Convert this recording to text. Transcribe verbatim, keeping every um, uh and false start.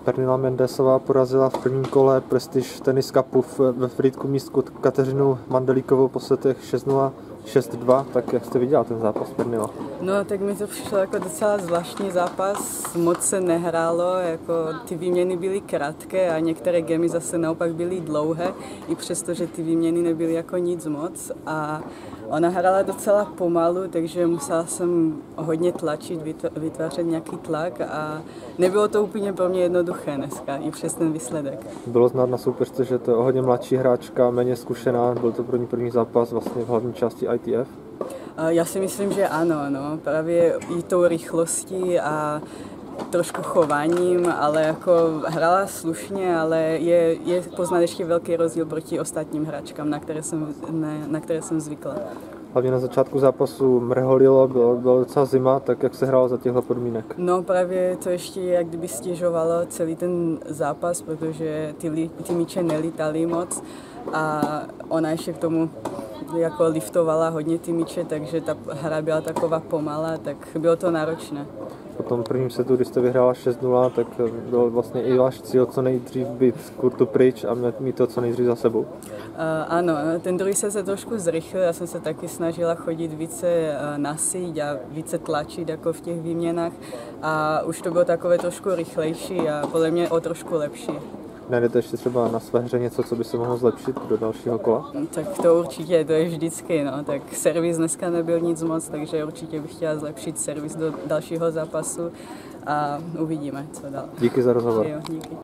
Pernilla Mendesová porazila v prvním kole Prestige Tennis Cupu ve Frýdku Místku Kateřinu Mandelíkovou po setech šest nula, šest dva, tak jak jste viděla ten zápas, Pernilla? No, tak mi to přišlo jako docela zvláštní zápas, moc se nehrálo, jako ty výměny byly krátké a některé gemy zase naopak byly dlouhé, i přesto, že ty výměny nebyly jako nic moc a ona hrála docela pomalu, takže musela jsem hodně tlačit, vytvářet nějaký tlak a nebylo to úplně pro mě jednoduché dneska, i přes ten výsledek. Bylo znát na soupeřce, že to je hodně mladší hráčka, méně zkušená, byl to pro ní první zápas vlastně v hlavní části I T F? Já si myslím, že ano, no, právě i tou rychlostí a trošku chováním, ale jako hrála slušně, ale je, je poznat ještě velký rozdíl proti ostatním hráčkám, na které jsem, ne, na které jsem zvykla. Hlavně na začátku zápasu mrholilo, bylo, bylo docela zima, tak jak se hrálo za těchto podmínek? No právě to ještě jak kdyby stěžovalo celý ten zápas, protože ty, ty míče nelítaly moc a ona ještě k tomu jako liftovala hodně ty míče, takže ta hra byla taková pomalá, tak bylo to náročné. Po tom prvním setu, když jste vyhrála šest nula, tak byl vlastně i váš cíl co nejdřív být z kurtu pryč a mít to co nejdřív za sebou. Uh, ano, ten druhý set se trošku zrychlil, já jsem se taky snažila chodit více na síť a více tlačit jako v těch výměnách a už to bylo takové trošku rychlejší a podle mě o trošku lepší. Najdete ještě třeba na své hře něco, co by se mohlo zlepšit do dalšího kola? Tak to určitě, to je vždycky, no. Tak servis dneska nebyl nic moc, takže určitě bych chtěla zlepšit servis do dalšího zápasu a uvidíme, co dál. Díky za rozhovor. Jo, díky.